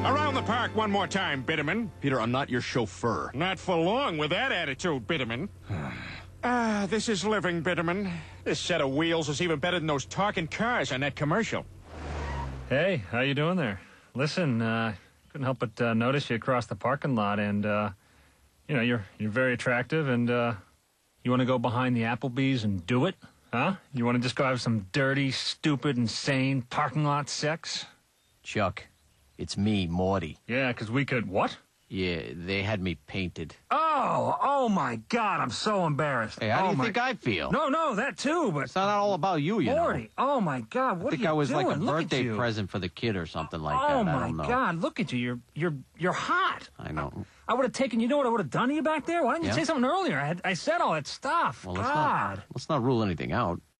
Around the park one more time, Bitterman. Peter, I'm not your chauffeur. Not for long with that attitude, Bitterman. This is living, Bitterman. This set of wheels is even better than those talking cars on that commercial. Hey, how you doing there? Listen, couldn't help but notice you across the parking lot, and, you know, you're very attractive, and, you want to go behind the Applebee's and do it? Huh? You want to just go have some dirty, stupid, insane parking lot sex? Chuck, it's me, Morty. Yeah, 'cause we could... What? Yeah, they had me painted. Oh my God, I'm so embarrassed. Hey, how do you think I feel? No, that too, but... It's not all about you, you Morty, know. oh my God, what are you doing? I think I was like a Look at birthday you. present for the kid or something like that. Oh I my don't know. God, look at you. You're hot. I know. I would have taken, you know what I would have done to you back there? Why didn't you say something earlier? I said all that stuff. Well, God. let's not rule anything out.